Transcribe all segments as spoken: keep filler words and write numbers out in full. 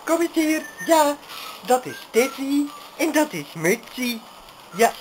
kom eens hier. Ja, dat is Steffi en dat is Mutsie. Ja.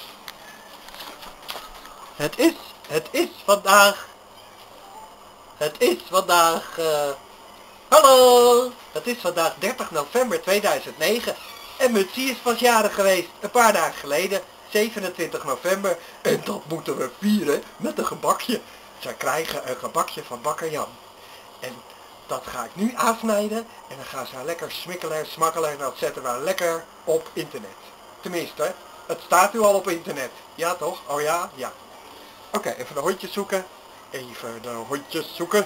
Het is, het is vandaag. Het is vandaag, uh, hallo. Het is vandaag dertig november tweeduizend negen. En Mutsie is pas jarig geweest, een paar dagen geleden, zevenentwintig november. En dat moeten we vieren met een gebakje. Zij krijgen een gebakje van bakker Jan. En dat ga ik nu afsnijden en dan gaan ze lekker smikkelen en smakkelen en dat zetten we lekker op internet. Tenminste, het staat nu al op internet. Ja toch? Oh ja? Ja. Oké, okay, even de hondjes zoeken. Even de hondjes zoeken.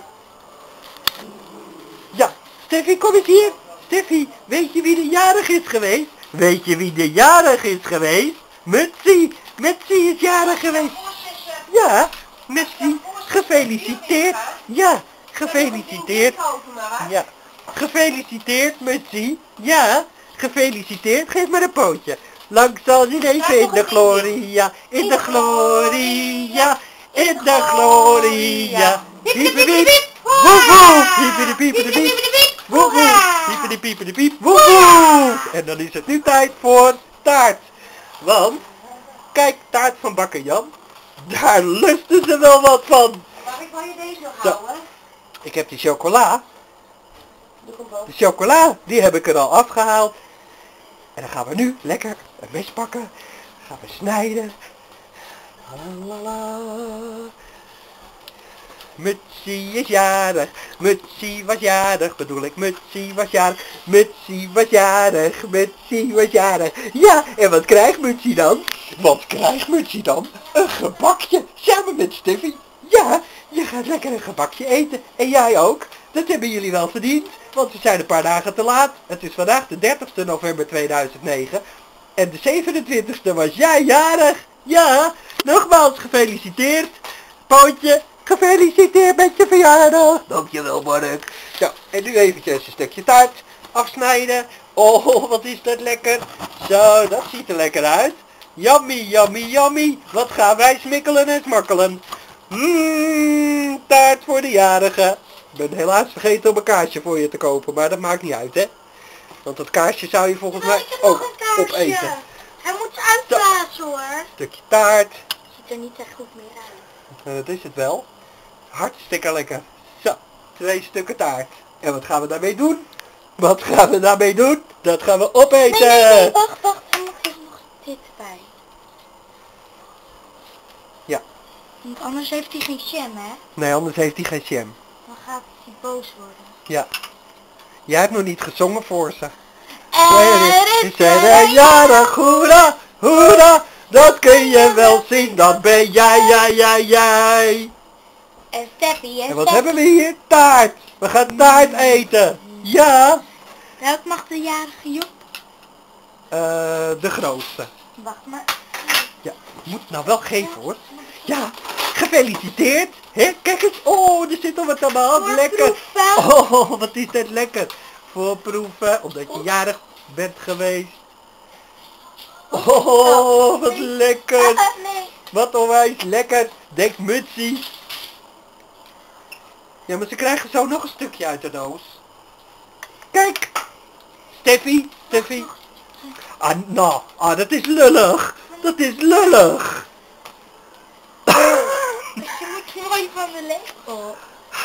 Ja, Steffi, kom eens hier. Steffi, weet je wie de jarig is geweest? Weet je wie de jarig is geweest? Mutsie. Mutsie is jarig geweest. Ja, Mutsie. Gefeliciteerd. Ja, gefeliciteerd. Ja, gefeliciteerd Mutsie. Ja, gefeliciteerd. Geef maar een pootje. Lang zal je leven in de gloria. In de gloria. In de gloria. Hiepie woehoe. Hiepie piepie piep. Woehoe. Hiepie piepie piep. Woehoe. En dan is het nu tijd voor taart. Want, kijk, taart van bakker Jan. Daar lusten ze wel wat van. Mag ik van je deze nog houden? Ik heb die chocola. De chocola, die heb ik er al afgehaald. En dan gaan we nu lekker een mes pakken. Gaan we snijden. Lalala. Mutsie is jarig. Mutsie was jarig. Bedoel ik, Mutsie was jarig. Mutsie was jarig. Mutsie was jarig. Ja, en wat krijgt Mutsie dan? Wat krijgt Mutsie dan? Een gebakje. Samen met Steffi. Ja, je gaat lekker een gebakje eten. En jij ook. Dat hebben jullie wel verdiend. Want we zijn een paar dagen te laat. Het is vandaag de dertigste november tweeduizend negen. En de zevenentwintigste was jij jarig. Ja, nogmaals gefeliciteerd. Pootje, gefeliciteerd met je verjaardag. Dankjewel, Mark. Zo, en nu eventjes een stukje taart afsnijden. Oh, wat is dat lekker. Zo, dat ziet er lekker uit. Yummy, yummy, yummy. Wat gaan wij smikkelen en smakkelen. Mmm, taart voor de jarige. Ik ben helaas vergeten om een kaarsje voor je te kopen, maar dat maakt niet uit, hè. Want dat kaarsje zou je volgens mij ook opeten. Hij moet ze uitblazen, hoor. Stukje taart. Ziet er niet echt goed meer uit. Dat is het wel. Hartstikke lekker. Zo, twee stukken taart. En wat gaan we daarmee doen? Wat gaan we daarmee doen? Dat gaan we opeten. Nee, nee, nee, wacht, wacht. Er moet er nog dit bij. Ja. Want anders heeft hij geen jam, hè? Nee, anders heeft hij geen jam. Dan gaat hij boos worden. Ja. Jij hebt nog niet gezongen voor ze. Er is er een jarig, hoera, hoera. Dat kun je wel zien, dat ben jij, jij, jij, jij. En Steffi, en En wat hebben we hier? Taart. We gaan taart eten. Ja. Welk mag de jarige Job? Uh, de grootste. Wacht maar. Ja, je moet het nou wel geven, hoor. Ja, gefeliciteerd. Hè, kijk eens. Oh, er zit al wat aan de hand. Lekker. Oh, wat is dat lekker. Voorproeven, omdat je jarig bent geweest. Oh, wat lekker. Wat onwijs lekker. Denk Mutsie. Ja, maar ze krijgen zo nog een stukje uit de doos. Kijk. Steffi, Steffi. Ah, nou, ah, dat is lullig. Dat is lullig. Je moet mooi van de lepel.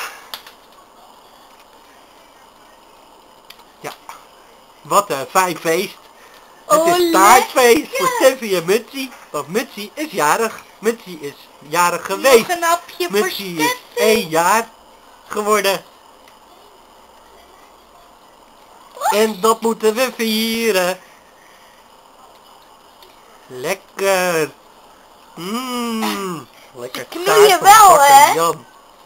Ja, wat een fijn feest. Oh, het is taartfeest voor lekker. Steffi en Mutsie. Want Mutsie is jarig. Mutsie is jarig geweest. Nog een hapje voor Mutsie is Steffi. één jaar geworden. En dat moeten we vieren. Lekker. Mmm. Lekker Knoei taart je van wel, bakker hè? Jan.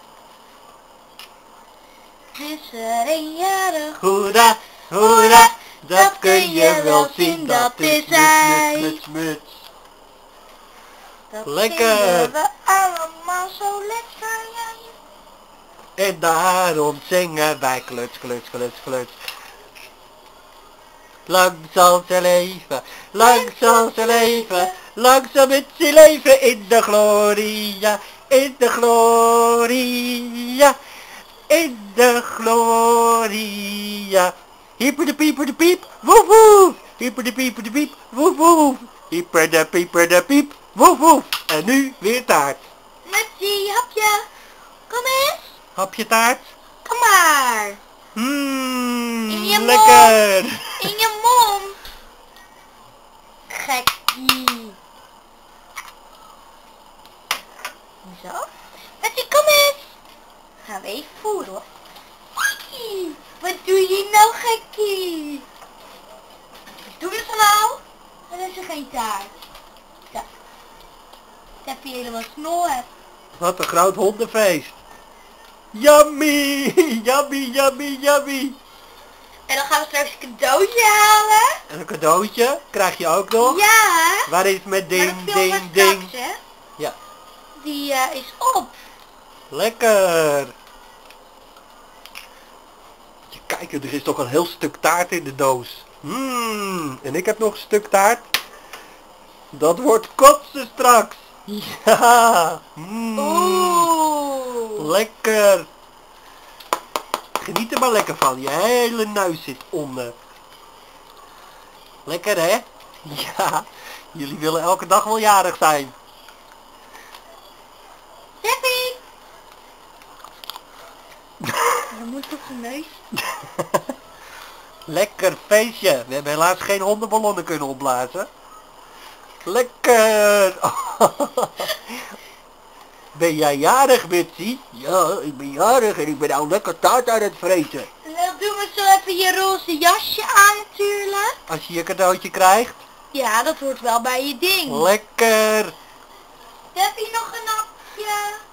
Is er een jarig. Hoera, hoera. Dat kun je wel zien, dat is muts, muts, muts. Dat Lekker. vinden we allemaal zo lekker, ja. En daarom zingen wij kluts, kluts, kluts, kluts. Lang zal ze leven, lang zal ze leven, lang zal Mutsie leven in de gloria, in de gloria, in de gloria. Hyper de pieper de piep, woef woef. Hyper de pieper de piep, woef woef. Hyper de pieper de piep, woef woef. En nu weer taart. Mutsie, hapje. Kom eens. Hapje taart. Kom maar. Mmm, In je lekker. In je mond. Gekkie. Zo. Mutsie, kom eens. Gaan we even voeren hoor. Oei, wat doe je nou, gekkie? Wat doe je nou? Dat is er geen taart. Zo. Dat heb je helemaal snor. Wat een groot hondenfeest. Yummy, yummy, yummy, yummy. En dan gaan we straks een cadeautje halen. En een cadeautje krijg je ook nog. Ja. Waar is met Maar ding, dat filmen ding, we straks, ding. hè? Ja. Die uh, is op. Lekker. Kijk, er is toch een heel stuk taart in de doos. Mmm, en ik heb nog een stuk taart. Dat wordt kotsen straks. Ja. Mmm. Oeh. Lekker. Geniet er maar lekker van. Je hele neus zit onder. Lekker hè? Ja. Jullie willen elke dag wel jarig zijn. Debbie. Je moet op zijn neus. Lekker feestje. We hebben helaas geen hondenballonnen kunnen opblazen. Lekker. Ben jij jarig, Bitsy? Ja, ik ben jarig en ik ben nou lekker taart aan het vreten. Nou, doe maar zo even je roze jasje aan natuurlijk. Als je je cadeautje krijgt. Ja, dat hoort wel bij je ding. Lekker. Debbie, nog een hapje.